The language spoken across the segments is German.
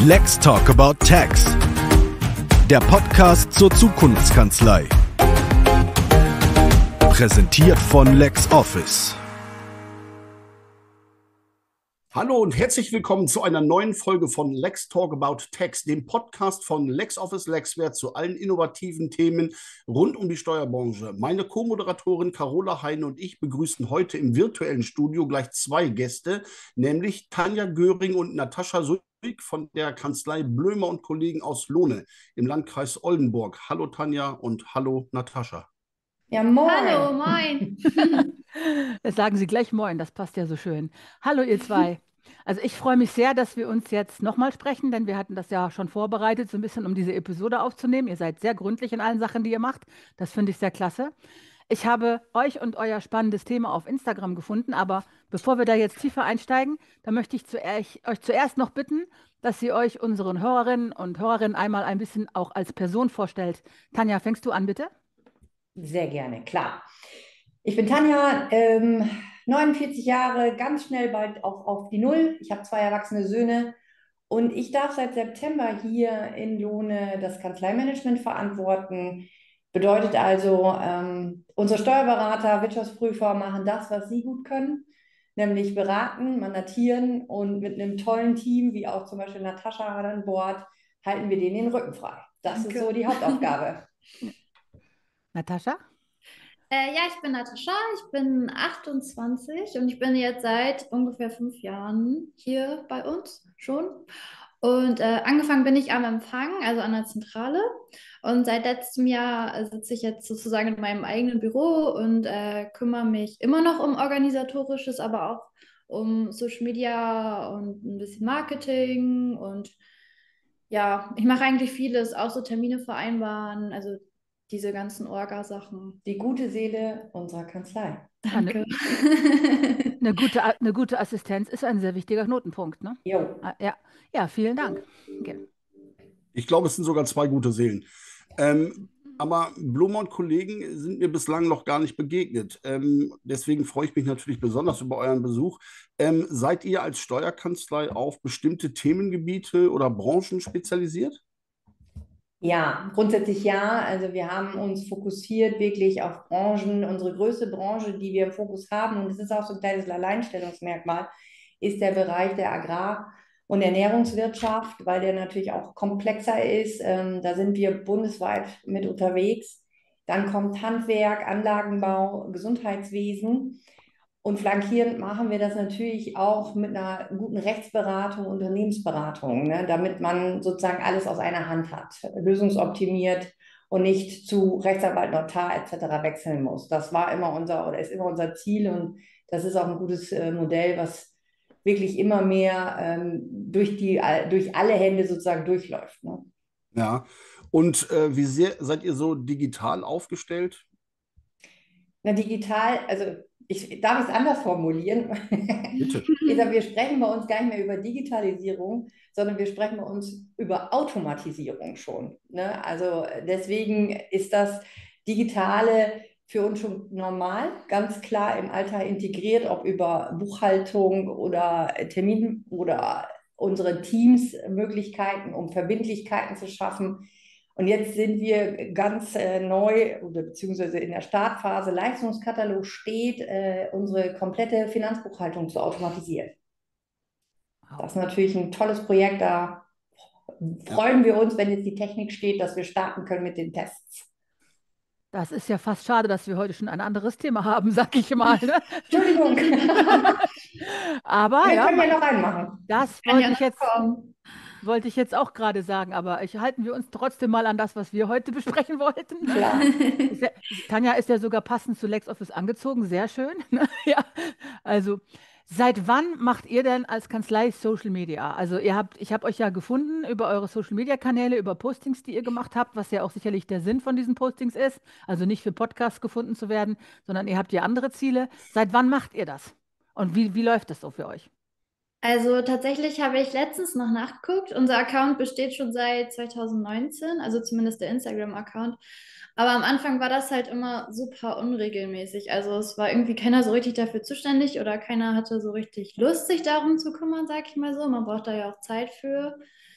Let's Talk About Tax. Der Podcast zur Zukunftskanzlei. Präsentiert von LexOffice. Hallo und herzlich willkommen zu einer neuen Folge von Let's Talk About Tax, dem Podcast von LexOffice Lexwert zu allen innovativen Themen rund um die Steuerbranche. Meine Co-Moderatorin Carola Heine und ich begrüßen heute im virtuellen Studio gleich zwei Gäste, nämlich Tanja Göring und Natascha Sullig von der Kanzlei Blömer und Kollegen aus Lohne im Landkreis Oldenburg. Hallo Tanja und hallo Natascha. Ja, moin. Hallo, moin. Das sagen Sie gleich moin, das passt ja so schön. Hallo ihr zwei. Also ich freue mich sehr, dass wir uns jetzt nochmal sprechen, denn wir hatten das ja schon vorbereitet, so ein bisschen, um diese Episode aufzunehmen. Ihr seid sehr gründlich in allen Sachen, die ihr macht. Das finde ich sehr klasse. Ich habe euch und euer spannendes Thema auf Instagram gefunden, aber bevor wir da jetzt tiefer einsteigen, da möchte ich euch zuerst noch bitten, dass ihr euch unseren Hörerinnen und Hörern einmal ein bisschen auch als Person vorstellt. Tanja, fängst du an, bitte? Sehr gerne, klar. Ich bin Tanja, 49 Jahre, ganz schnell bald auf die Null. Ich habe 2 erwachsene Söhne und ich darf seit September hier in Lohne das Kanzleimanagement verantworten. Bedeutet also, unsere Steuerberater, Wirtschaftsprüfer machen das, was sie gut können, nämlich beraten, mandatieren und mit einem tollen Team, wie auch zum Beispiel Natascha an Bord, halten wir denen den Rücken frei. Das ist so die Hauptaufgabe. Natascha? Ja, ich bin Natascha, ich bin 28 und ich bin jetzt seit ungefähr 5 Jahren hier bei uns schon. Und angefangen bin ich am Empfang, also an der Zentrale. Und seit letztem Jahr sitze ich jetzt sozusagen in meinem eigenen Büro und kümmere mich immer noch um Organisatorisches, aber auch um Social Media und ein bisschen Marketing. Und ja, ich mache eigentlich vieles, auch so Termine vereinbaren, also diese ganzen Orga-Sachen. Die gute Seele unserer Kanzlei. Danke. Eine gute Assistenz ist ein sehr wichtiger Knotenpunkt, ne? Jo. Ja, vielen Dank. Okay. Ich glaube, es sind sogar 2 gute Seelen. Aber Blömer und Kollegen sind mir bislang noch gar nicht begegnet. Deswegen freue ich mich natürlich besonders über euren Besuch. Seid ihr als Steuerkanzlei auf bestimmte Themengebiete oder Branchen spezialisiert? Ja, grundsätzlich ja. Also wir haben uns fokussiert wirklich auf Branchen. Unsere größte Branche, die wir im Fokus haben, und es ist auch so ein kleines Alleinstellungsmerkmal, ist der Bereich der Agrar- und Ernährungswirtschaft, weil der natürlich auch komplexer ist. Da sind wir bundesweit mit unterwegs. Dann kommt Handwerk, Anlagenbau, Gesundheitswesen. Und flankierend machen wir das natürlich auch mit einer guten Rechtsberatung, Unternehmensberatung, ne, damit man sozusagen alles aus einer Hand hat, lösungsoptimiert und nicht zu Rechtsanwalt, Notar etc. wechseln muss. Das war immer ist immer unser Ziel und das ist auch ein gutes Modell, was wirklich immer mehr durch alle Hände sozusagen durchläuft. Ne? Ja. Und wie sehr seid ihr so digital aufgestellt? Na, digital, also ich darf es anders formulieren. Bitte. Wir sprechen bei uns gar nicht mehr über Digitalisierung, sondern wir sprechen bei uns über Automatisierung schon. Ne? Also deswegen ist das Digitale für uns schon normal, ganz klar im Alltag integriert, ob über Buchhaltung oder Termin oder unsere Teams Möglichkeiten, um Verbindlichkeiten zu schaffen. Und jetzt sind wir ganz neu oder beziehungsweise in der Startphase. Leistungskatalog steht, unsere komplette Finanzbuchhaltung zu automatisieren. Das ist natürlich ein tolles Projekt. Da freuen wir uns, wenn jetzt die Technik steht, dass wir starten können mit den Tests. Das ist ja fast schade, dass wir heute schon ein anderes Thema haben, sag ich mal. Ne? Entschuldigung. Aber wir ja, können ja noch einen machen. das wollte ich jetzt auch gerade sagen, aber halten wir uns trotzdem mal an das, was wir heute besprechen wollten. Klar. Tanja ist ja sogar passend zu LexOffice angezogen, sehr schön. Ne? Ja, also seit wann macht ihr denn als Kanzlei Social Media? Also ich habe euch ja gefunden über eure Social Media Kanäle, über Postings, die ihr gemacht habt, was ja auch sicherlich der Sinn von diesen Postings ist. Also nicht für Podcasts gefunden zu werden, sondern ihr habt ja andere Ziele. Seit wann macht ihr das? Und wie läuft das so für euch? Also tatsächlich habe ich letztens noch nachgeguckt. Unser Account besteht schon seit 2019, also zumindest der Instagram-Account. Aber am Anfang war das halt immer super unregelmäßig. Also es war irgendwie keiner so richtig dafür zuständig oder keiner hatte so richtig Lust, sich darum zu kümmern, sag ich mal so. Man braucht da ja auch Zeit für.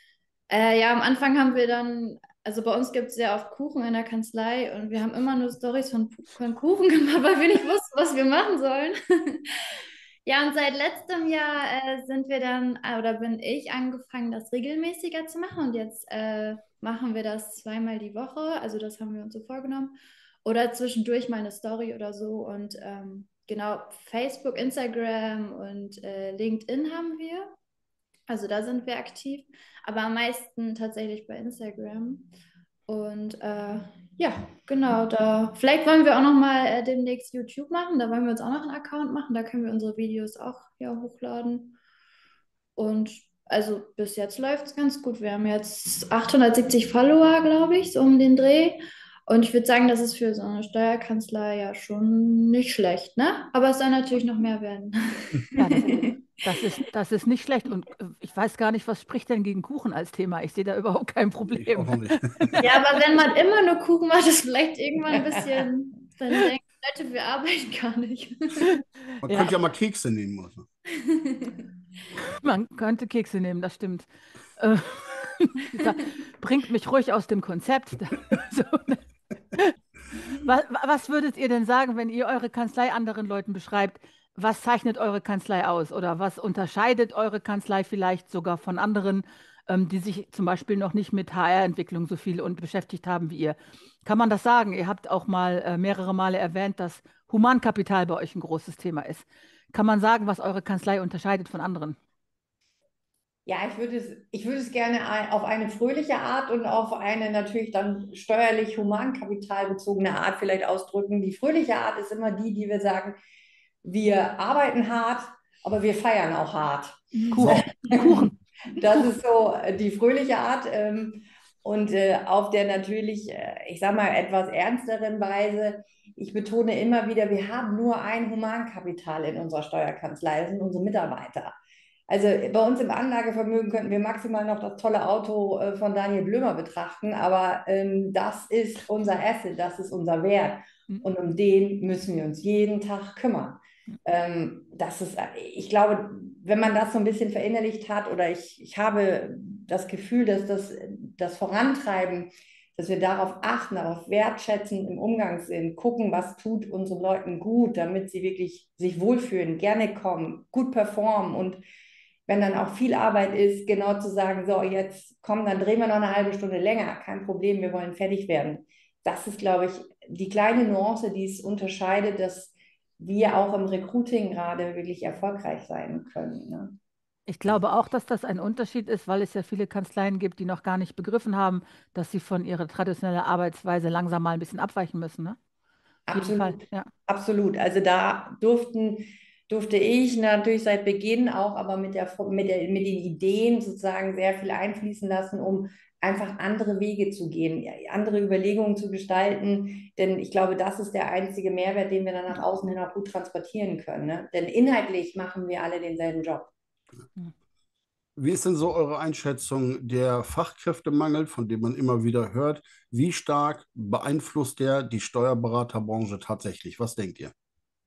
Ja, am Anfang haben wir dann, also bei uns gibt es sehr oft Kuchen in der Kanzlei und wir haben immer nur Storys von Kuchen gemacht, weil wir nicht wussten, was wir machen sollen. Ja, und seit letztem Jahr sind wir dann, oder bin ich angefangen, das regelmäßiger zu machen. Und jetzt machen wir das zweimal die Woche. Also das haben wir uns so vorgenommen. Oder zwischendurch mal eine Story oder so. Und genau, Facebook, Instagram und LinkedIn haben wir. Also da sind wir aktiv. Aber am meisten tatsächlich bei Instagram. Und ja, genau, da vielleicht wollen wir auch noch mal demnächst YouTube machen. Da wollen wir uns auch noch einen Account machen. Da können wir unsere Videos auch ja, hochladen. Und also bis jetzt läuft es ganz gut. Wir haben jetzt 870 Follower, glaube ich, so um den Dreh. Und ich würde sagen, das ist für so eine Steuerkanzlei ja schon nicht schlecht, ne? Aber es soll natürlich noch mehr werden. Ja, das ist nicht schlecht. Und ich weiß gar nicht, was spricht denn gegen Kuchen als Thema? Ich sehe da überhaupt kein Ich auch Problem. noch nicht. Ja, aber wenn man immer nur Kuchen macht, ist vielleicht irgendwann ein bisschen, dann denken die Leute, wir arbeiten gar nicht. Man Ja, könnte ja mal Kekse nehmen. Oder so. man könnte Kekse nehmen, das stimmt. Äh, Das bringt mich ruhig aus dem Konzept. So, ne? Was würdet ihr denn sagen, wenn ihr eure Kanzlei anderen Leuten beschreibt? Was zeichnet eure Kanzlei aus? Oder was unterscheidet eure Kanzlei vielleicht sogar von anderen, die sich zum Beispiel noch nicht mit HR-Entwicklung so viel und beschäftigt haben wie ihr? Kann man das sagen? Ihr habt auch mal mehrere Male erwähnt, dass Humankapital bei euch ein großes Thema ist. Kann man sagen, was eure Kanzlei unterscheidet von anderen? Ja, ich würde es gerne auf eine fröhliche Art und auf eine natürlich dann steuerlich humankapitalbezogene Art vielleicht ausdrücken. Die fröhliche Art ist immer die, die wir sagen, wir arbeiten hart, aber wir feiern auch hart. Kuchen. Kuchen. Das ist so die fröhliche Art. Und auf der natürlich, ich sage mal, etwas ernsteren Weise, ich betone immer wieder, wir haben nur ein Humankapital in unserer Steuerkanzlei, das sind unsere Mitarbeiter. Also bei uns im Anlagevermögen könnten wir maximal noch das tolle Auto von Daniel Blömer betrachten, aber das ist unser Asset, das ist unser Wert und um den müssen wir uns jeden Tag kümmern. Das ist, ich glaube, wenn man das so ein bisschen verinnerlicht hat oder ich habe das Gefühl, dass das Vorantreiben, dass wir darauf achten, darauf wertschätzen im Umgang sind, gucken, was tut unseren Leuten gut, damit sie wirklich sich wohlfühlen, gerne kommen, gut performen und wenn dann auch viel Arbeit ist, genau zu sagen, so jetzt komm, dann drehen wir noch eine halbe Stunde länger, kein Problem, wir wollen fertig werden. Das ist, glaube ich, die kleine Nuance, die es unterscheidet, dass wir auch im Recruiting gerade wirklich erfolgreich sein können. Ne? Ich glaube auch, dass das ein Unterschied ist, weil es ja viele Kanzleien gibt, die noch gar nicht begriffen haben, dass sie von ihrer traditionellen Arbeitsweise langsam mal ein bisschen abweichen müssen. Ne? Auf jeden Fall, Absolut, ja. absolut. Also da durfte ich natürlich seit Beginn auch, aber mit den Ideen sozusagen sehr viel einfließen lassen, um einfach andere Wege zu gehen, ja, andere Überlegungen zu gestalten. Denn ich glaube, das ist der einzige Mehrwert, den wir dann nach außen hin auch gut transportieren können. Ne? Denn inhaltlich machen wir alle denselben Job. Wie ist denn so eure Einschätzung der Fachkräftemangel, von dem man immer wieder hört? Wie stark beeinflusst der die Steuerberaterbranche tatsächlich? Was denkt ihr?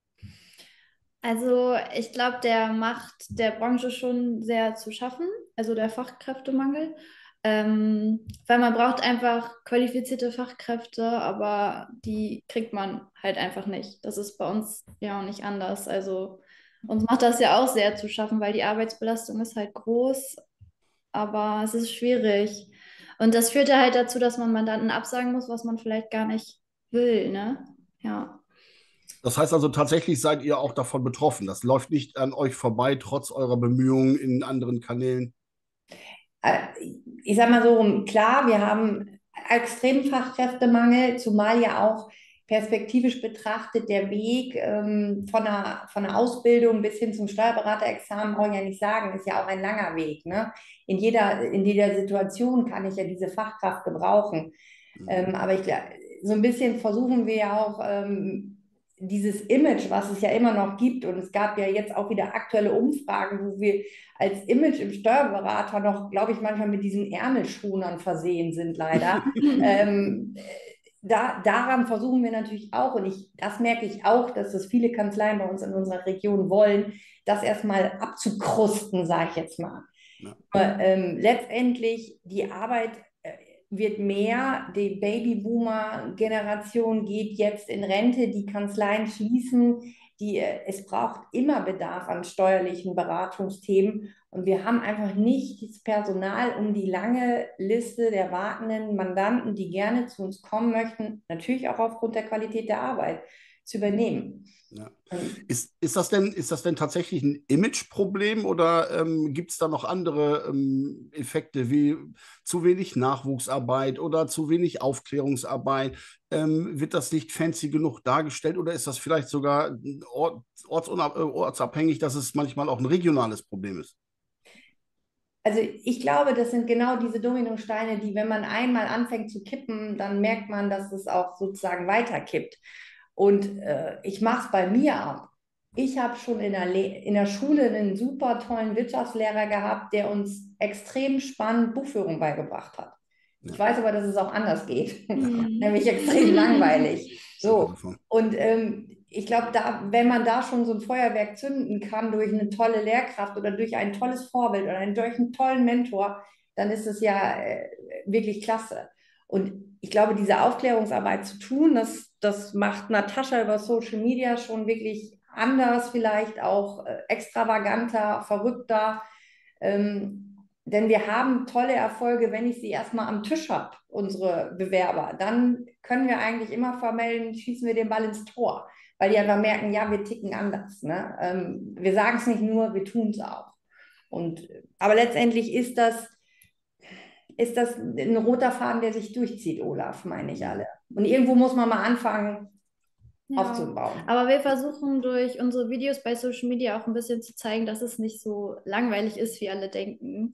Also ich glaube, der macht der Branche schon sehr zu schaffen, also der Fachkräftemangel. Weil man braucht einfach qualifizierte Fachkräfte, aber die kriegt man halt einfach nicht. Das ist bei uns ja auch nicht anders. Also uns macht das ja auch sehr zu schaffen, weil die Arbeitsbelastung ist halt groß, aber es ist schwierig. Und das führt ja halt dazu, dass man Mandanten absagen muss, was man vielleicht gar nicht will, ne? Ja. Das heißt also, tatsächlich seid ihr auch davon betroffen. Das läuft nicht an euch vorbei, trotz eurer Bemühungen in anderen Kanälen. Äh, Ich sage mal so, klar, wir haben extremen Fachkräftemangel, zumal ja auch perspektivisch betrachtet der Weg von der Ausbildung bis hin zum Steuerberaterexamen, brauche ich ja nicht sagen, ist ja auch ein langer Weg. Ne? In jeder Situation kann ich ja diese Fachkraft gebrauchen. Aber so ein bisschen versuchen wir ja auch dieses Image, was es ja immer noch gibt, und es gab ja jetzt auch wieder aktuelle Umfragen, wo wir als Image im Steuerberater noch, glaube ich, manchmal mit diesen Ärmelschonern versehen sind, leider. Daran versuchen wir natürlich auch, und das merke ich auch, dass das viele Kanzleien bei uns in unserer Region wollen, das erstmal abzukrusten, sage ich jetzt mal. Ja. Letztendlich die Arbeit wird mehr, die Babyboomer-Generation geht jetzt in Rente, die Kanzleien schließen, es braucht immer Bedarf an steuerlichen Beratungsthemen und wir haben einfach nicht das Personal, um die lange Liste der wartenden Mandanten, die gerne zu uns kommen möchten, natürlich auch aufgrund der Qualität der Arbeit, zu übernehmen. Ja. Ist das denn tatsächlich ein Imageproblem oder gibt es da noch andere Effekte wie zu wenig Nachwuchsarbeit oder zu wenig Aufklärungsarbeit? Wird das nicht fancy genug dargestellt oder ist das vielleicht sogar ortsabhängig, dass es manchmal auch ein regionales Problem ist? Also ich glaube, das sind genau diese Dominosteine, die, wenn man einmal anfängt zu kippen, dann merkt man, dass es auch sozusagen weiterkippt. Und ich mache es bei mir ab. Ich habe schon in der Schule einen super tollen Wirtschaftslehrer gehabt, der uns extrem spannend Buchführung beigebracht hat. Ja. Ich weiß aber, dass es auch anders geht, nämlich extrem langweilig. So. Und ich glaube, wenn man da schon so ein Feuerwerk zünden kann durch eine tolle Lehrkraft oder durch ein tolles Vorbild oder durch einen tollen Mentor, dann ist es ja wirklich klasse. Und ich glaube, diese Aufklärungsarbeit zu tun, das macht Natascha über Social Media schon wirklich anders, vielleicht auch extravaganter, verrückter. Denn wir haben tolle Erfolge, wenn ich sie erstmal am Tisch habe, unsere Bewerber. Dann können wir eigentlich immer vermelden, schießen wir den Ball ins Tor, weil die einfach merken, ja, wir ticken anders. Ne? Wir sagen es nicht nur, wir tun es auch. Aber letztendlich ist das ein roter Faden, der sich durchzieht, Olaf, meine ich alle. Und irgendwo muss man mal anfangen, aufzubauen. Aber wir versuchen durch unsere Videos bei Social Media auch ein bisschen zu zeigen, dass es nicht so langweilig ist, wie alle denken.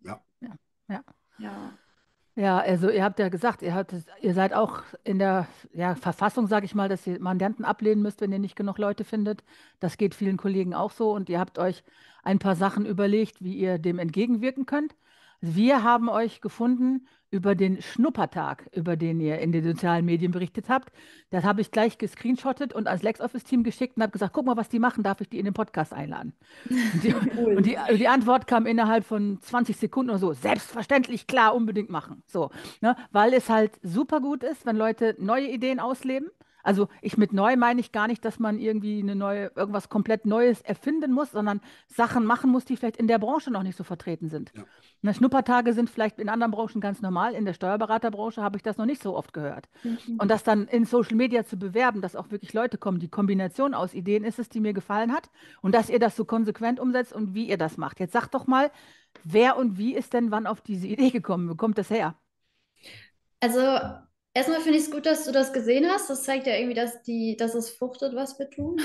Ja, also ihr habt ja gesagt, ihr seid auch in der Verfassung, sage ich mal, dass ihr Mandanten ablehnen müsst, wenn ihr nicht genug Leute findet. Das geht vielen Kollegen auch so und ihr habt euch ein paar Sachen überlegt, wie ihr dem entgegenwirken könnt. Wir haben euch gefunden über den Schnuppertag, über den ihr in den sozialen Medien berichtet habt. Das habe ich gleich gescreenshottet und ans LexOffice-Team geschickt und habe gesagt, guck mal, was die machen, darf ich die in den Podcast einladen? Und die Antwort kam innerhalb von 20 Sekunden oder so, selbstverständlich, klar, unbedingt machen. So, ne? Weil es halt super gut ist, wenn Leute neue Ideen ausleben. Also mit neu meine ich gar nicht, dass man irgendwie irgendwas komplett Neues erfinden muss, sondern Sachen machen muss, die vielleicht in der Branche noch nicht so vertreten sind. Ja. Na, Schnuppertage sind vielleicht in anderen Branchen ganz normal. In der Steuerberaterbranche habe ich das noch nicht so oft gehört. Und das dann in Social Media zu bewerben, dass auch wirklich Leute kommen, die Kombination aus Ideen ist es, die mir gefallen hat. Und dass ihr das so konsequent umsetzt und wie ihr das macht. Jetzt sagt doch mal, wer und wie ist denn wann auf diese Idee gekommen? Wo kommt das her? Also erstmal finde ich es gut, dass du das gesehen hast. Das zeigt ja irgendwie, dass es fruchtet, was wir tun.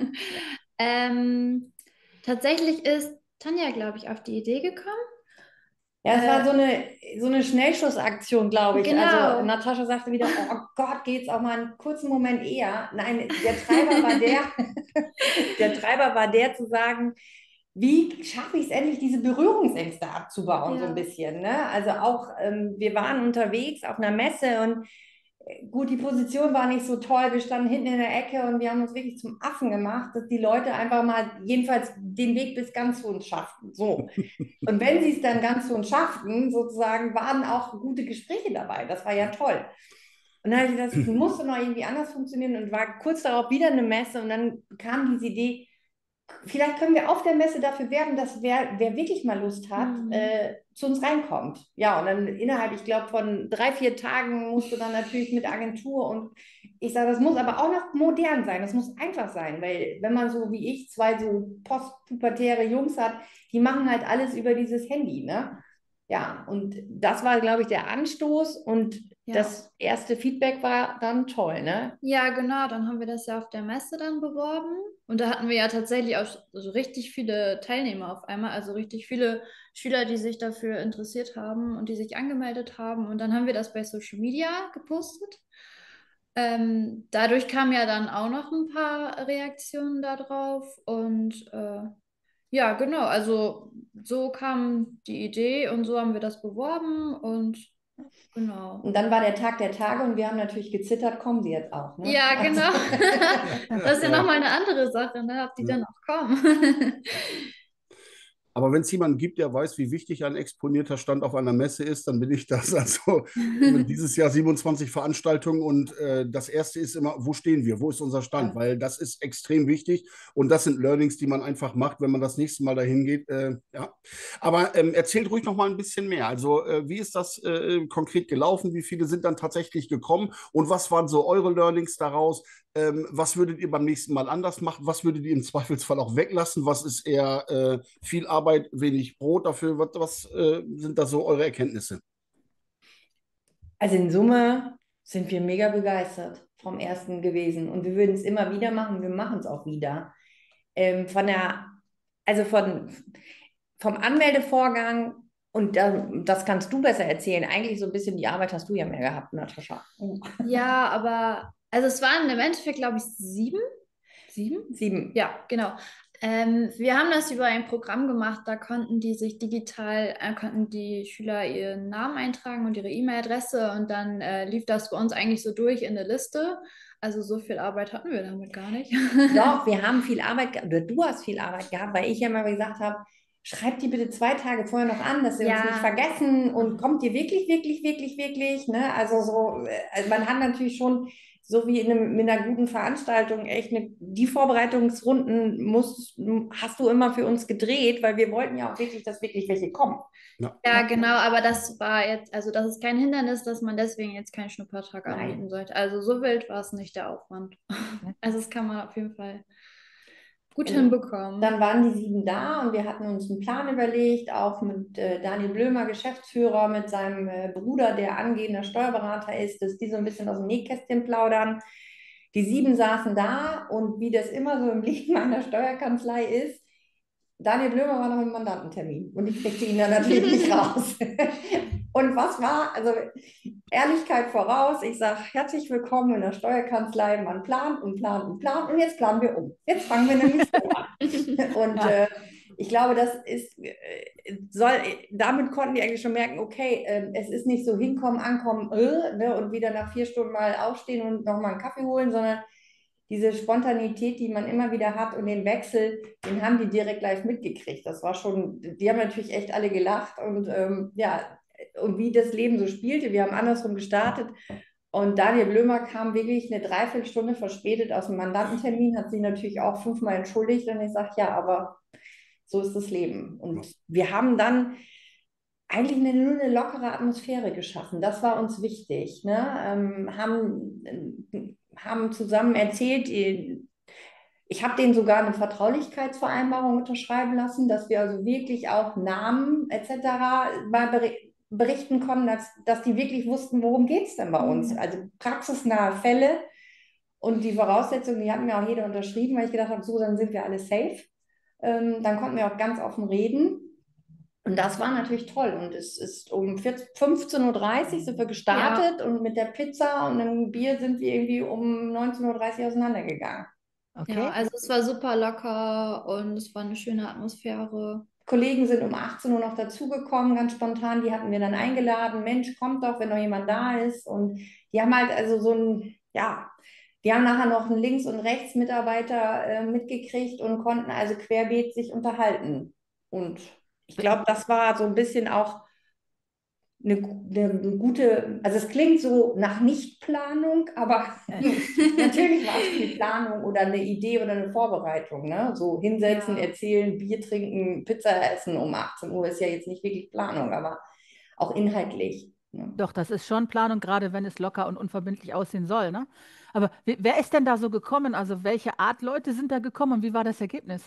Tatsächlich ist Tanja, glaube ich, auf die Idee gekommen. Ja, es war so eine Schnellschussaktion, glaube ich. Genau. Also Natascha sagte wieder, oh Gott, geht's auch mal einen kurzen Moment eher. Nein, der Treiber war der Treiber war der zu sagen, wie schaffe ich es endlich, diese Berührungsängste abzubauen, so ein bisschen. Ne? Also auch, wir waren unterwegs auf einer Messe und gut, die Position war nicht so toll. Wir standen hinten in der Ecke und wir haben uns wirklich zum Affen gemacht, dass die Leute einfach mal jedenfalls den Weg bis ganz zu uns schafften. So. Und wenn sie es dann ganz zu uns schafften, sozusagen, waren auch gute Gespräche dabei. Das war ja toll. Und dann habe ich gedacht, das musste noch irgendwie anders funktionieren und war kurz darauf wieder eine Messe und dann kam diese Idee, vielleicht können wir auf der Messe dafür werben, dass wer wirklich mal Lust hat, zu uns reinkommt. Ja, und dann innerhalb, ich glaube, von 3-4 Tagen musst du dann natürlich mit Agentur und ich sage, das muss aber auch noch modern sein, das muss einfach sein, weil wenn man so wie ich 2 so postpubertäre Jungs hat, die machen halt alles über dieses Handy, ne? Ja, und das war, glaube ich, der Anstoß und das erste Feedback war dann toll, ne? Ja, genau, dann haben wir das ja auf der Messe dann beworben und da hatten wir ja tatsächlich auch so richtig viele Teilnehmer auf einmal, also richtig viele Schüler, die sich dafür interessiert haben und die sich angemeldet haben und dann haben wir das bei Social Media gepostet. Dadurch kamen ja dann auch noch ein paar Reaktionen darauf und ja, genau, also so kam die Idee und so haben wir das beworben und genau. Und dann war der Tag der Tage und wir haben natürlich gezittert, kommen sie jetzt auch, ne? Ja, genau. Das ist ja nochmal eine andere Sache, ne? Ob die dann auch kommen. Aber wenn es jemanden gibt, der weiß, wie wichtig ein exponierter Stand auf einer Messe ist, dann bin ich das. Also dieses Jahr 27 Veranstaltungen und das erste ist immer, wo stehen wir? Wo ist unser Stand? Ja. Weil das ist extrem wichtig und das sind Learnings, die man einfach macht, wenn man das nächste Mal dahin geht. Ja. Aber erzählt ruhig noch mal ein bisschen mehr. Also wie ist das konkret gelaufen? Wie viele sind dann tatsächlich gekommen? Und was waren so eure Learnings daraus? Was würdet ihr beim nächsten Mal anders machen? Was würdet ihr im Zweifelsfall auch weglassen? Was ist eher viel Arbeit, wenig Brot dafür? Was sind da so eure Erkenntnisse? Also in Summe sind wir mega begeistert vom ersten gewesen und wir würden es immer wieder machen, wir machen es auch wieder. Von der, also vom Anmeldevorgang, und das kannst du besser erzählen, eigentlich so ein bisschen die Arbeit hast du ja mehr gehabt, Natascha. Ja, aber also es waren im Endeffekt, glaube ich, sieben. Sieben? 7. Ja, genau. Wir haben das über ein Programm gemacht, da konnten die sich digital, konnten die Schüler ihren Namen eintragen und ihre E-Mail-Adresse und dann lief das bei uns eigentlich so durch in eine Liste. Also so viel Arbeit hatten wir damit gar nicht. Doch, wir haben viel Arbeit gehabt, oder du hast viel Arbeit gehabt, weil ich ja mal gesagt habe, schreibt die bitte 2 Tage vorher noch an, dass sie uns Ja. nicht vergessen und kommt ihr wirklich, wirklich, wirklich, wirklich, ne? Also so, also man hat natürlich schon, so wie mit einer guten Veranstaltung, echt die Vorbereitungsrunden hast du immer für uns gedreht, weil wir wollten ja auch wirklich, dass wirklich welche kommen. Ja. Ja, genau, aber das war jetzt, also das ist kein Hindernis, dass man deswegen jetzt keinen Schnuppertag Nein. anbieten sollte. Also so wild war es nicht der Aufwand. Also das kann man auf jeden Fall gut hinbekommen. Dann waren die 7 da und wir hatten uns einen Plan überlegt, auch mit Daniel Blömer, Geschäftsführer, mit seinem Bruder, der angehender Steuerberater ist, dass die so ein bisschen aus dem Nähkästchen plaudern. Die 7 saßen da und wie das immer so im Leben einer Steuerkanzlei ist, Daniel Blömer war noch im Mandantentermin und ich kriegte ihn dann natürlich nicht raus. Und was war, also Ehrlichkeit voraus, ich sage, herzlich willkommen in der Steuerkanzlei, man plant und plant und plant und jetzt planen wir um. Jetzt fangen wir nämlich so an. Und ich glaube, das ist, damit konnten die eigentlich schon merken, okay, es ist nicht so hinkommen, ankommen ne, und wieder nach 4 Stunden mal aufstehen und nochmal einen Kaffee holen, sondern diese Spontanität, die man immer wieder hat und den Wechsel, den haben die direkt live mitgekriegt. Das war schon, die haben natürlich echt alle gelacht und ja, und wie das Leben so spielte. Wir haben andersrum gestartet und Daniel Blömer kam wirklich eine Dreiviertelstunde verspätet aus dem Mandantentermin, hat sich natürlich auch 5-mal entschuldigt und ich sage, ja, aber so ist das Leben. Und wir haben dann eigentlich nur eine lockere Atmosphäre geschaffen. Das war uns wichtig. Ne? Haben zusammen erzählt, ich habe denen sogar eine Vertraulichkeitsvereinbarung unterschreiben lassen, dass wir also wirklich auch Namen etc. mal berichten konnten, dass die wirklich wussten, worum geht es denn bei uns. Also praxisnahe Fälle und die Voraussetzungen, die hatten mir auch jeder unterschrieben, weil ich gedacht habe, so, dann sind wir alle safe. Dann konnten wir auch ganz offen reden. Und das war natürlich toll. Und es ist um 15:30 Uhr sind wir gestartet und mit der Pizza und einem Bier sind wir irgendwie um 19:30 Uhr auseinandergegangen. Okay. Ja, also es war super locker und es war eine schöne Atmosphäre. Kollegen sind um 18 Uhr noch dazugekommen, ganz spontan. Die hatten wir dann eingeladen. Mensch, kommt doch, wenn noch jemand da ist. Und die haben halt also so ein, ja, die haben nachher noch einen Links- und Rechtsmitarbeiter mitgekriegt und konnten also querbeet sich unterhalten. Und ich glaube, das war so ein bisschen auch eine gute, also es klingt so nach Nichtplanung, aber natürlich war es viel Planung oder eine Idee oder eine Vorbereitung, ne? So hinsetzen, Ja. erzählen, Bier trinken, Pizza essen um 18 Uhr ist ja jetzt nicht wirklich Planung, aber auch inhaltlich. Ne? Doch, das ist schon Planung, gerade wenn es locker und unverbindlich aussehen soll, ne? Aber wer ist denn da so gekommen? Also welche Art Leute sind da gekommen und wie war das Ergebnis?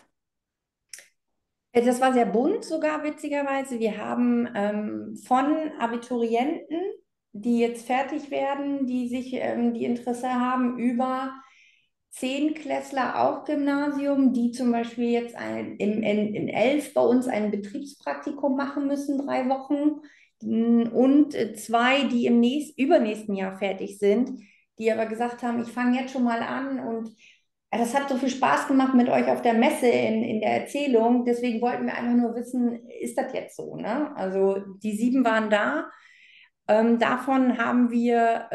Das war sehr bunt sogar, witzigerweise. Wir haben von Abiturienten, die jetzt fertig werden, die Interesse haben, über Zehnklässler auch Gymnasium, die zum Beispiel jetzt in 11 bei uns ein Betriebspraktikum machen müssen, 3 Wochen. Und 2, die im übernächsten Jahr fertig sind, die aber gesagt haben, ich fange jetzt schon mal an und ja, das hat so viel Spaß gemacht mit euch auf der Messe in der Erzählung. Deswegen wollten wir einfach nur wissen, ist das jetzt so? Ne? Also die 7 waren da. Davon haben wir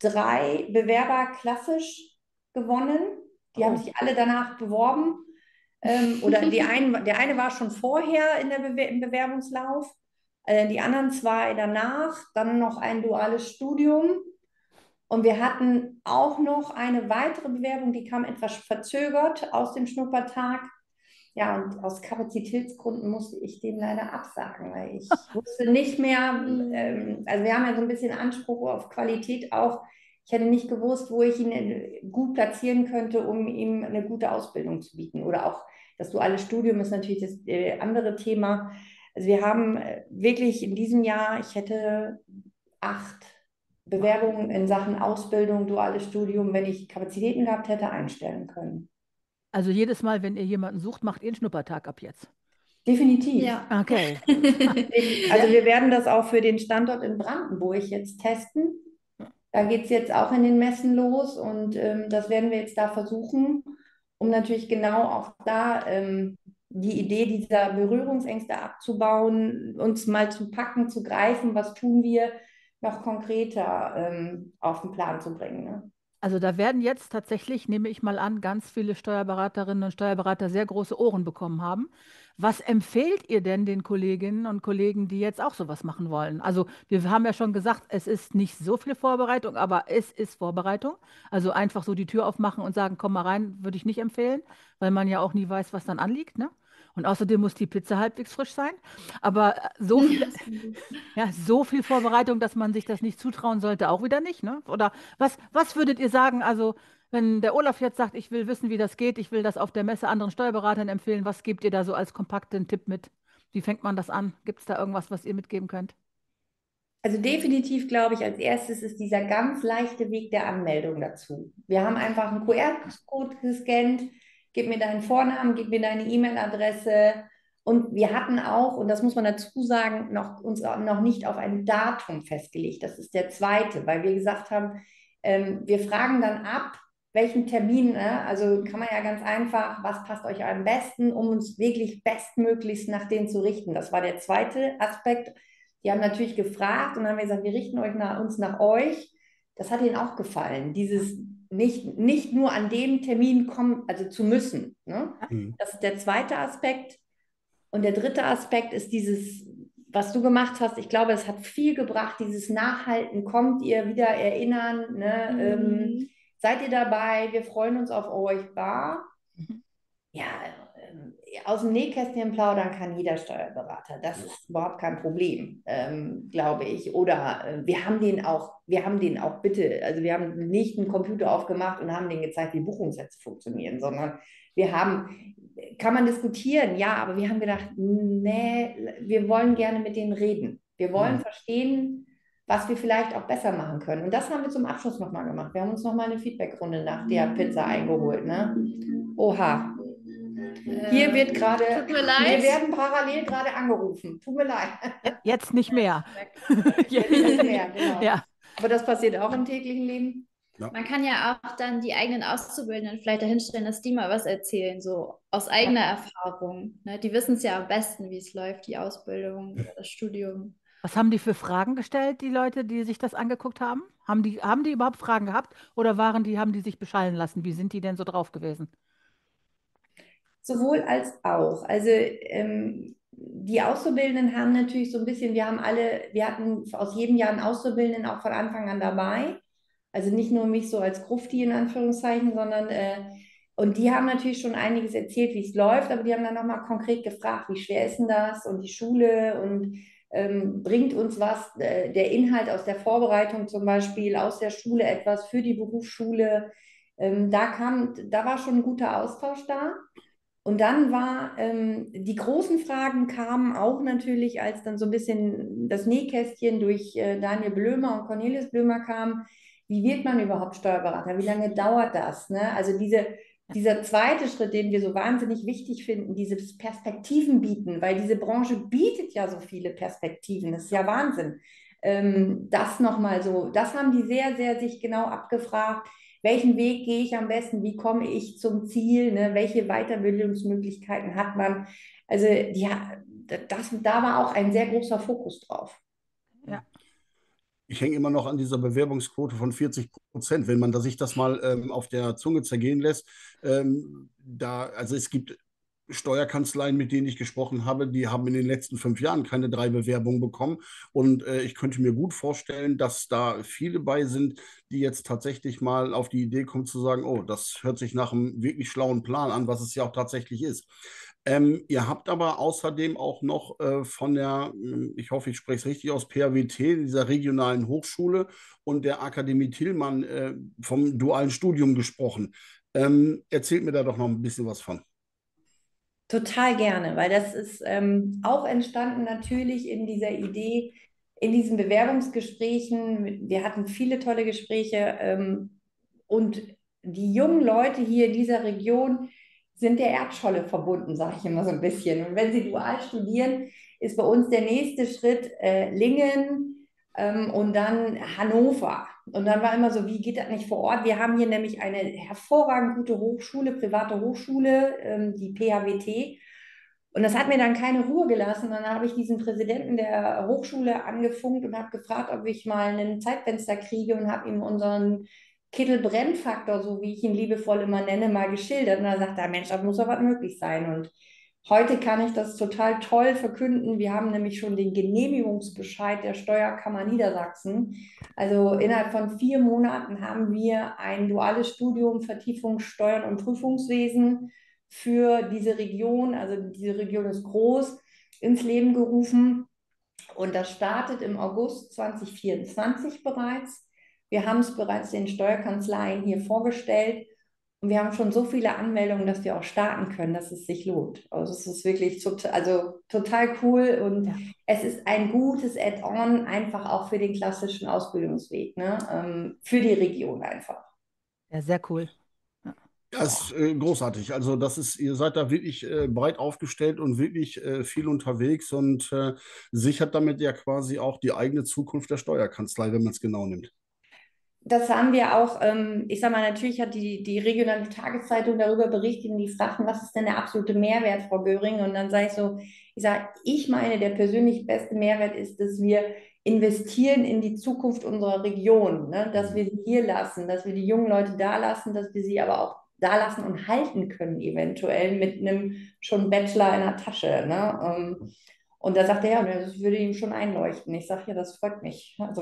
3 Bewerber klassisch gewonnen. Die haben sich alle danach beworben. Oder der eine war schon vorher im Bewerbungslauf, die anderen zwei danach, dann noch ein duales Studium. Und wir hatten auch noch eine weitere Bewerbung, die kam etwas verzögert aus dem Schnuppertag. Ja, und aus Kapazitätsgründen musste ich den leider absagen, weil ich wusste nicht mehr, also wir haben ja so ein bisschen Anspruch auf Qualität auch. Ich hätte nicht gewusst, wo ich ihn gut platzieren könnte, um ihm eine gute Ausbildung zu bieten. Oder auch das duale Studium ist natürlich das andere Thema. Also wir haben wirklich in diesem Jahr, ich hätte 8 Bewerbungen in Sachen Ausbildung, duales Studium, wenn ich Kapazitäten gehabt hätte, einstellen können. Also jedes Mal, wenn ihr jemanden sucht, macht ihr einen Schnuppertag ab jetzt. Definitiv. Ja. Okay. Also wir werden das auch für den Standort in Brandenburg jetzt testen. Da geht es jetzt auch in den Messen los und das werden wir jetzt da versuchen, um natürlich genau auch da die Idee dieser Berührungsängste abzubauen, uns mal zu packen, zu greifen, was tun wir, noch konkreter auf den Plan zu bringen. Ne? Also da werden jetzt tatsächlich, nehme ich mal an, ganz viele Steuerberaterinnen und Steuerberater sehr große Ohren bekommen haben. Was empfehlt ihr denn den Kolleginnen und Kollegen, die jetzt auch sowas machen wollen? Also wir haben ja schon gesagt, es ist nicht so viel Vorbereitung, aber es ist Vorbereitung. Also einfach so die Tür aufmachen und sagen, komm mal rein, würde ich nicht empfehlen, weil man ja auch nie weiß, was dann anliegt, ne? Und außerdem muss die Pizza halbwegs frisch sein. Aber so viel Vorbereitung, dass man sich das nicht zutrauen sollte, auch wieder nicht, ne? Oder was würdet ihr sagen, also wenn der Olaf jetzt sagt, ich will wissen, wie das geht, ich will das auf der Messe anderen Steuerberatern empfehlen, was gebt ihr da so als kompakten Tipp mit? Wie fängt man das an? Gibt es da irgendwas, was ihr mitgeben könnt? Also definitiv glaube ich, als erstes ist dieser ganz leichte Weg der Anmeldung dazu. Wir haben einfach einen QR-Code gescannt, gib mir deinen Vornamen, gib mir deine E-Mail-Adresse. Und wir hatten auch, und das muss man dazu sagen, uns noch nicht auf ein Datum festgelegt. Das ist der zweite, weil wir gesagt haben, wir fragen dann ab, welchen Termin, ne? Also kann man ja ganz einfach, was passt euch am besten, um uns wirklich bestmöglichst nach denen zu richten. Das war der zweite Aspekt. Die haben natürlich gefragt und dann haben wir gesagt, wir richten uns nach euch. Das hat ihnen auch gefallen, dieses nicht nur an dem Termin kommen, also zu müssen. Ne? Das ist der zweite Aspekt. Und der dritte Aspekt ist dieses, was du gemacht hast. Ich glaube, es hat viel gebracht, dieses Nachhalten. Kommt ihr wieder erinnern? Ne? Seid ihr dabei? Wir freuen uns auf euch. Ja, aus dem Nähkästchen plaudern kann jeder Steuerberater. Das ist überhaupt kein Problem, glaube ich. Oder wir haben den auch bitte, also wir haben nicht einen Computer aufgemacht und haben denen gezeigt, wie Buchungssätze funktionieren, sondern kann man diskutieren, ja, aber wir haben gedacht, nee, wir wollen gerne mit denen reden. Wir wollen verstehen, was wir vielleicht auch besser machen können. Und das haben wir zum Abschluss nochmal gemacht. Wir haben uns nochmal eine Feedbackrunde nach der Pizza eingeholt. Ne? Oha. Hier wird gerade, Tut mir leid. wir werden parallel gerade angerufen. Tut mir leid. Jetzt nicht mehr. Jetzt nicht mehr, genau. Ja. Aber das passiert auch im täglichen Leben. Ja. Man kann ja auch dann die eigenen Auszubildenden vielleicht dahinstellen, dass die mal was erzählen, so aus eigener Erfahrung. Ne? Die wissen es ja am besten, wie es läuft, die Ausbildung oder das Studium. Was haben die für Fragen gestellt, die Leute, die sich das angeguckt haben? Haben die überhaupt Fragen gehabt oder haben die sich beschallen lassen? Wie sind die denn so drauf gewesen? Sowohl als auch. Also die Auszubildenden haben natürlich so ein bisschen, wir hatten aus jedem Jahr einen Auszubildenden auch von Anfang an dabei. Also nicht nur mich so als Grufti in Anführungszeichen, sondern und die haben natürlich schon einiges erzählt, wie es läuft, aber die haben dann nochmal konkret gefragt, wie schwer ist denn das und die Schule und bringt uns was, der Inhalt aus der Vorbereitung zum Beispiel, aus der Schule etwas für die Berufsschule. Da war schon ein guter Austausch da. Und dann die großen Fragen kamen auch natürlich, als dann so ein bisschen das Nähkästchen durch Daniel Blömer und Cornelius Blömer kam. Wie wird man überhaupt Steuerberater? Wie lange dauert das? Ne? Also dieser zweite Schritt, den wir so wahnsinnig wichtig finden, dieses Perspektiven bieten, weil diese Branche bietet ja so viele Perspektiven. Das ist ja Wahnsinn. Das nochmal so, das haben die sehr, sehr sich genau abgefragt. Welchen Weg gehe ich am besten? Wie komme ich zum Ziel? Ne? Welche Weiterbildungsmöglichkeiten hat man? Also da war auch ein sehr großer Fokus drauf. Ja. Ich hänge immer noch an dieser Bewerbungsquote von 40%. Wenn man sich das mal auf der Zunge zergehen lässt, also es gibt Steuerkanzleien, mit denen ich gesprochen habe, die haben in den letzten 5 Jahren keine 3 Bewerbungen bekommen. Und ich könnte mir gut vorstellen, dass da viele bei sind, die jetzt tatsächlich mal auf die Idee kommen zu sagen, oh, das hört sich nach einem wirklich schlauen Plan an, was es ja auch tatsächlich ist. Ihr habt aber außerdem auch noch von der, ich hoffe, ich spreche es richtig aus, PAWT, dieser regionalen Hochschule und der Akademie Tillmann vom dualen Studium gesprochen. Erzählt mir da doch noch ein bisschen was von. Total gerne, weil das ist auch entstanden natürlich in dieser Idee, in diesen Bewerbungsgesprächen. Wir hatten viele tolle Gespräche und die jungen Leute hier in dieser Region sind der Erdscholle verbunden, sage ich immer so ein bisschen. Und wenn sie dual studieren, ist bei uns der nächste Schritt Lingen und dann Hannover. Und dann war immer so, wie geht das nicht vor Ort? Wir haben hier nämlich eine hervorragend gute Hochschule, private Hochschule, die PHWT. Und das hat mir dann keine Ruhe gelassen. Und dann habe ich diesen Präsidenten der Hochschule angefunkt und habe gefragt, ob ich mal ein Zeitfenster kriege und habe ihm unseren Kittel-Brennfaktor, so wie ich ihn liebevoll immer nenne, mal geschildert. Und dann sagt er, Mensch, da muss doch was möglich sein. Und heute kann ich das total toll verkünden. Wir haben nämlich schon den Genehmigungsbescheid der Steuerkammer Niedersachsen. Also innerhalb von 4 Monaten haben wir ein duales Studium Vertiefung Steuern und Prüfungswesen für diese Region, also diese Region ist groß, ins Leben gerufen. Und das startet im August 2024 bereits. Wir haben es bereits den Steuerkanzleien hier vorgestellt. Und wir haben schon so viele Anmeldungen, dass wir auch starten können, dass es sich lohnt. Also es ist wirklich total cool und Ja. es ist ein gutes Add-on, einfach auch für den klassischen Ausbildungsweg, ne? Für die Region einfach. Ja, sehr cool. Ja. Das ist großartig. Also ihr seid da wirklich breit aufgestellt und wirklich viel unterwegs und sichert damit ja quasi auch die eigene Zukunft der Steuerkanzlei, wenn man es genau nimmt. Das haben wir auch, ich sag mal, natürlich hat die regionale Tageszeitung darüber berichtet und die fragten, was ist denn der absolute Mehrwert, Frau Göring? Und dann sage ich so, ich meine, der persönlich beste Mehrwert ist, dass wir investieren in die Zukunft unserer Region, ne? Dass wir sie hier lassen, dass wir die jungen Leute da lassen, dass wir sie aber auch da lassen und halten können, eventuell mit einem schon Bachelor in der Tasche, ne? Und da sagt er, ja, das würde ihm schon einleuchten. Ich sage, ja, das freut mich. Also.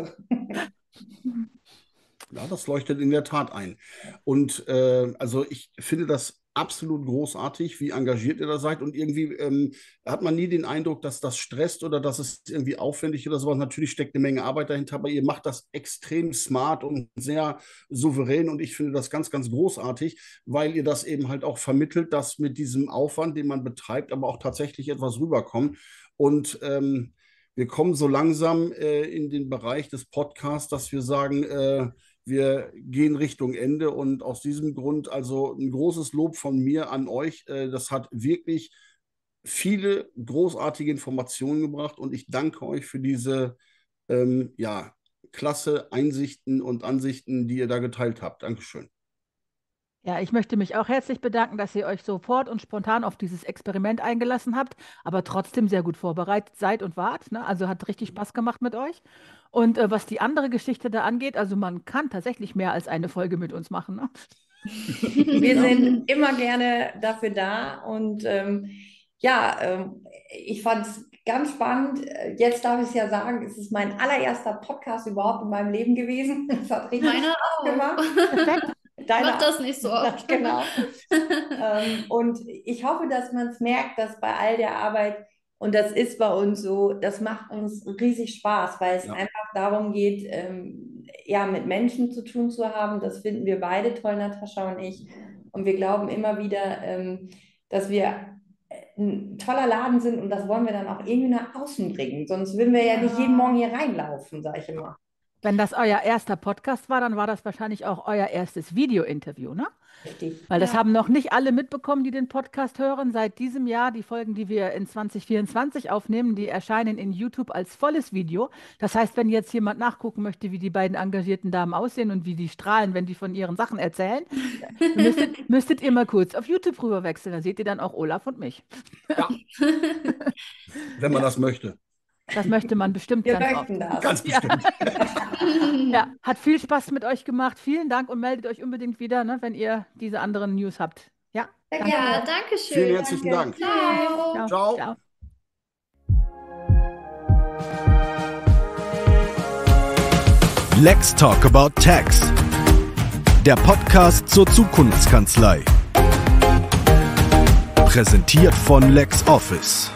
Ja, das leuchtet in der Tat ein. Und also ich finde das absolut großartig, wie engagiert ihr da seid. Und irgendwie hat man nie den Eindruck, dass das stresst oder dass es irgendwie aufwendig oder sowas. Natürlich steckt eine Menge Arbeit dahinter, aber ihr macht das extrem smart und sehr souverän. Und ich finde das ganz, ganz großartig, weil ihr das eben halt auch vermittelt, dass mit diesem Aufwand, den man betreibt, aber auch tatsächlich etwas rüberkommt. Und wir kommen so langsam in den Bereich des Podcasts, dass wir sagen, wir gehen Richtung Ende und aus diesem Grund also ein großes Lob von mir an euch. Das hat wirklich viele großartige Informationen gebracht und ich danke euch für diese ja, klasse Einsichten und Ansichten, die ihr da geteilt habt. Dankeschön. Ja, ich möchte mich auch herzlich bedanken, dass ihr euch sofort und spontan auf dieses Experiment eingelassen habt, aber trotzdem sehr gut vorbereitet seid und wart. Ne? Also hat richtig Spaß gemacht mit euch. Und was die andere Geschichte da angeht, also man kann tatsächlich mehr als eine Folge mit uns machen. Ne? Wir sind immer gerne dafür da und ich fand es ganz spannend. Jetzt darf ich es ja sagen, es ist mein allererster Podcast überhaupt in meinem Leben gewesen. Das hat richtig Meiner Spaß auch. gemacht. Perfekt. Mach das nicht so oft. Genau. Und ich hoffe, dass man es merkt, dass bei all der Arbeit, und das ist bei uns so, das macht uns riesig Spaß, weil es Ja. einfach darum geht, mit Menschen zu tun zu haben. Das finden wir beide toll, Natascha und ich. Und wir glauben immer wieder, dass wir ein toller Laden sind und das wollen wir dann auch irgendwie nach außen bringen. Sonst würden wir ja nicht jeden Morgen hier reinlaufen, sage ich immer. Wenn das euer erster Podcast war, dann war das wahrscheinlich auch euer erstes Video-Interview, ne? Richtig. Weil das Ja. haben noch nicht alle mitbekommen, die den Podcast hören. Seit diesem Jahr, die Folgen, die wir in 2024 aufnehmen, die erscheinen in YouTube als volles Video. Das heißt, wenn jetzt jemand nachgucken möchte, wie die beiden engagierten Damen aussehen und wie die strahlen, wenn die von ihren Sachen erzählen, müsstet ihr mal kurz auf YouTube rüber wechseln. Da seht ihr dann auch Olaf und mich. Ja, wenn man das möchte. Das möchte man bestimmt Wir ganz oft. möchten das. Ganz bestimmt. Ja, hat viel Spaß mit euch gemacht. Vielen Dank und meldet euch unbedingt wieder, ne, wenn ihr diese anderen News habt. Ja, Sehr danke. Ja, gerne. danke schön. Vielen herzlichen Dank. Ciao. Ciao. Ciao. Let's Talk About Tax. Der Podcast zur Zukunftskanzlei. Präsentiert von LexOffice.